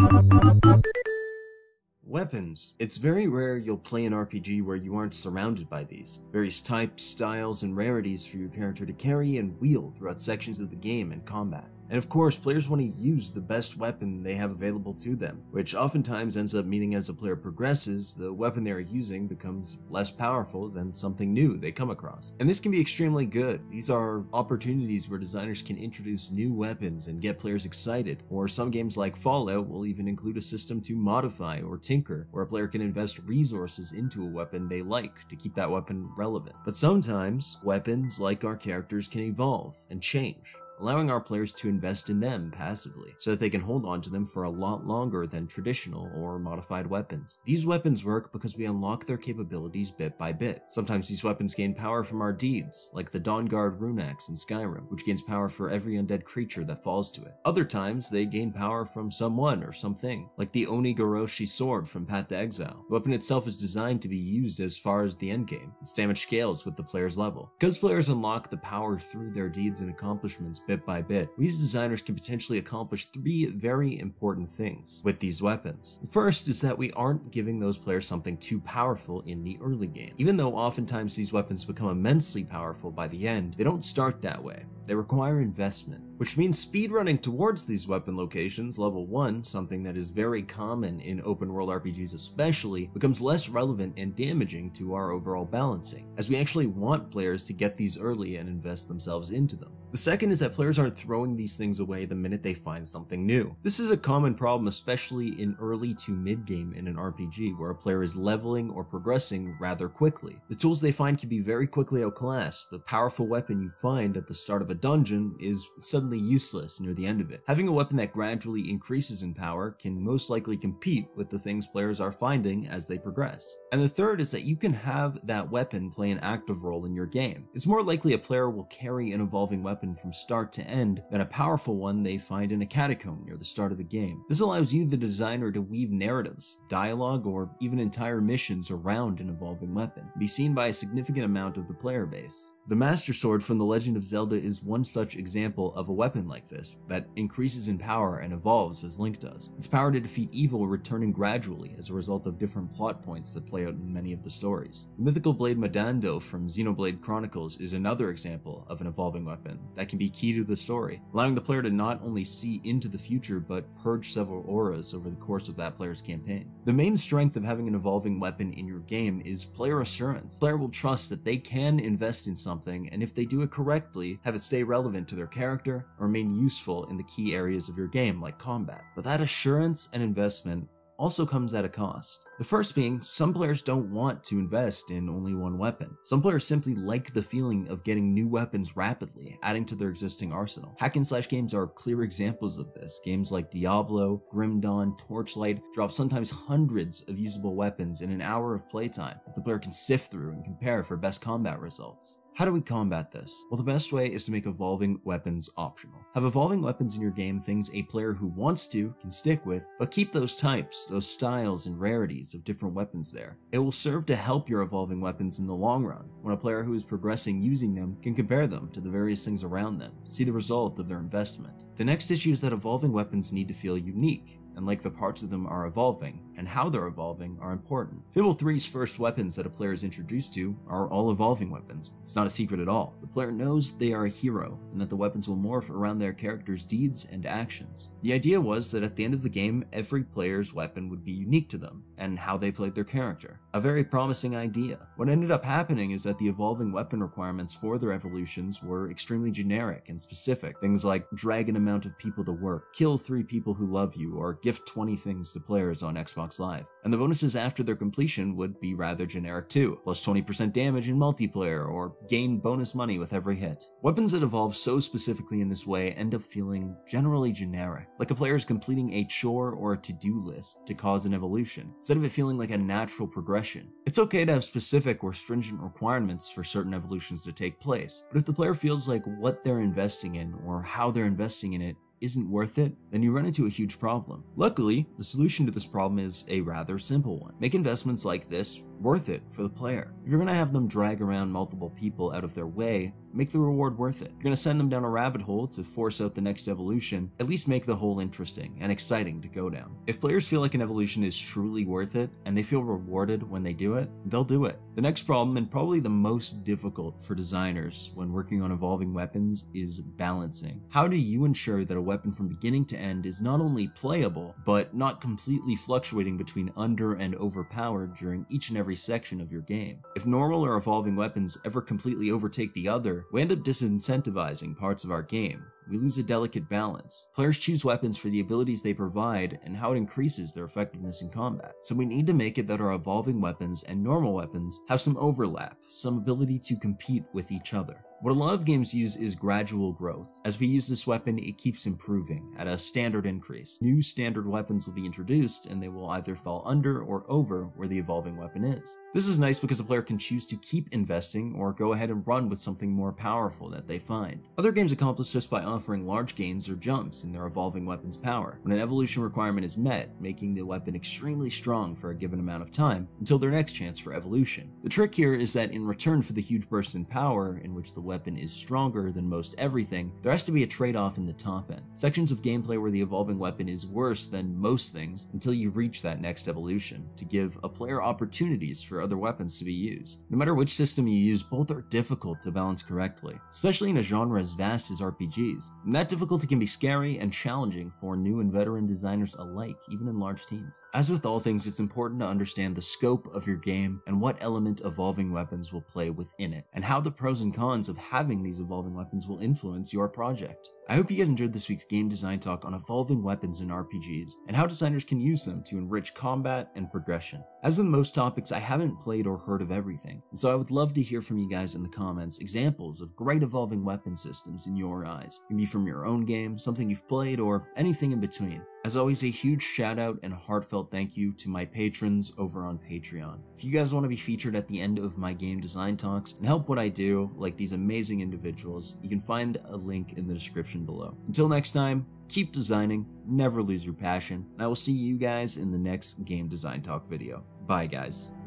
Weapons. It's very rare you'll play an RPG where you aren't surrounded by these. Various types, styles, and rarities for your character to carry and wield throughout sections of the game and combat. And of course, players want to use the best weapon they have available to them, which oftentimes ends up meaning as the player progresses, the weapon they are using becomes less powerful than something new they come across. And this can be extremely good. These are opportunities where designers can introduce new weapons and get players excited, or some games like Fallout will even include a system to modify or tinker, where a player can invest resources into a weapon they like to keep that weapon relevant. But sometimes, weapons, like our characters, can evolve and change, allowing our players to invest in them passively, so that they can hold on to them for a lot longer than traditional or modified weapons. These weapons work because we unlock their capabilities bit by bit. Sometimes these weapons gain power from our deeds, like the Dawnguard Rune Axe in Skyrim, which gains power for every undead creature that falls to it. Other times, they gain power from someone or something, like the Onigoroshi sword from Path to Exile. The weapon itself is designed to be used as far as the endgame. Its damage scales with the player's level. Because players unlock the power through their deeds and accomplishments bit by bit, we as designers can potentially accomplish three very important things with these weapons. The first is that we aren't giving those players something too powerful in the early game. Even though oftentimes these weapons become immensely powerful by the end, they don't start that way. They require investment, which means speedrunning towards these weapon locations, level 1, something that is very common in open world RPGs especially, becomes less relevant and damaging to our overall balancing, as we actually want players to get these early and invest themselves into them. The second is that players aren't throwing these things away the minute they find something new. This is a common problem, especially in early to mid-game in an RPG, where a player is leveling or progressing rather quickly. The tools they find can be very quickly outclassed. The powerful weapon you find at the start of a dungeon is suddenly useless near the end of it. Having a weapon that gradually increases in power can most likely compete with the things players are finding as they progress. And the third is that you can have that weapon play an active role in your game. It's more likely a player will carry an evolving weapon from start to end than a powerful one they find in a catacomb near the start of the game. This allows you, the designer, to weave narratives, dialogue, or even entire missions around an evolving weapon, be seen by a significant amount of the player base. The Master Sword from The Legend of Zelda is one such example of a weapon like this, that increases in power and evolves as Link does. Its power to defeat evil returning gradually as a result of different plot points that play out in many of the stories. The mythical blade Madando from Xenoblade Chronicles is another example of an evolving weapon that can be key to the story, allowing the player to not only see into the future but purge several auras over the course of that player's campaign. The main strength of having an evolving weapon in your game is player assurance. The player will trust that they can invest in something, and if they do it correctly, have it stay relevant to their character or remain useful in the key areas of your game like combat. But that assurance and investment also comes at a cost. The first being, some players don't want to invest in only one weapon. Some players simply like the feeling of getting new weapons rapidly, adding to their existing arsenal. Hack and slash games are clear examples of this. Games like Diablo, Grim Dawn, Torchlight drop sometimes hundreds of usable weapons in an hour of playtime that the player can sift through and compare for best combat results. How do we combat this? Well, the best way is to make evolving weapons optional. Have evolving weapons in your game things a player who wants to can stick with, but keep those types, those styles and rarities of different weapons there. It will serve to help your evolving weapons in the long run, when a player who is progressing using them can compare them to the various things around them, see the result of their investment. The next issue is that evolving weapons need to feel unique, and like the parts of them are evolving, and how they're evolving are important. Fable 3's first weapons that a player is introduced to are all evolving weapons. It's not a secret at all. The player knows they are a hero, and that the weapons will morph around their character's deeds and actions. The idea was that at the end of the game, every player's weapon would be unique to them, and how they played their character. A very promising idea. What ended up happening is that the evolving weapon requirements for their evolutions were extremely generic and specific. Things like drag an amount of people to work, kill 3 people who love you, or gift 20 things to players on Xbox Live. And the bonuses after their completion would be rather generic too, plus 20% damage in multiplayer, or gain bonus money with every hit. Weapons that evolve so specifically in this way end up feeling generally generic, like a player is completing a chore or a to-do list to cause an evolution, instead of it feeling like a natural progression. It's okay to have specific or stringent requirements for certain evolutions to take place, but if the player feels like what they're investing in or how they're investing in it isn't worth it, then you run into a huge problem. Luckily, the solution to this problem is a rather simple one. Make investments like this worth it for the player. If you're going to have them drag around multiple people out of their way, make the reward worth it. If you're going to send them down a rabbit hole to force out the next evolution, at least make the hole interesting and exciting to go down. If players feel like an evolution is truly worth it and they feel rewarded when they do it, they'll do it. The next problem, and probably the most difficult for designers when working on evolving weapons, is balancing. How do you ensure that a weapon from beginning to end is not only playable, but not completely fluctuating between under and overpowered during each and every section of your game? If normal or evolving weapons ever completely overtake the other, we end up disincentivizing parts of our game. We lose a delicate balance. Players choose weapons for the abilities they provide and how it increases their effectiveness in combat. So we need to make it that our evolving weapons and normal weapons have some overlap, some ability to compete with each other. What a lot of games use is gradual growth. As we use this weapon, it keeps improving at a standard increase. New standard weapons will be introduced, and they will either fall under or over where the evolving weapon is. This is nice because the player can choose to keep investing or go ahead and run with something more powerful that they find. Other games accomplish this by offering large gains or jumps in their evolving weapon's power when an evolution requirement is met, making the weapon extremely strong for a given amount of time until their next chance for evolution. The trick here is that in return for the huge burst in power, in which the weapon is stronger than most everything, there has to be a trade-off in the top end. Sections of gameplay where the evolving weapon is worse than most things until you reach that next evolution, to give a player opportunities for other weapons to be used. No matter which system you use, both are difficult to balance correctly, especially in a genre as vast as RPGs. And that difficulty can be scary and challenging for new and veteran designers alike, even in large teams. As with all things, it's important to understand the scope of your game and what element evolving weapons will play within it, and how the pros and cons of having these evolving weapons will influence your project. I hope you guys enjoyed this week's game design talk on evolving weapons in RPGs and how designers can use them to enrich combat and progression. As with most topics, I haven't played or heard of everything, and so I would love to hear from you guys in the comments examples of great evolving weapon systems in your eyes. It can be from your own game, something you've played, or anything in between. As always, a huge shout out and heartfelt thank you to my patrons over on Patreon. If you guys want to be featured at the end of my game design talks and help what I do, like these amazing individuals, you can find a link in the description below. Until next time, keep designing, never lose your passion, and I will see you guys in the next game design talk video. Bye guys.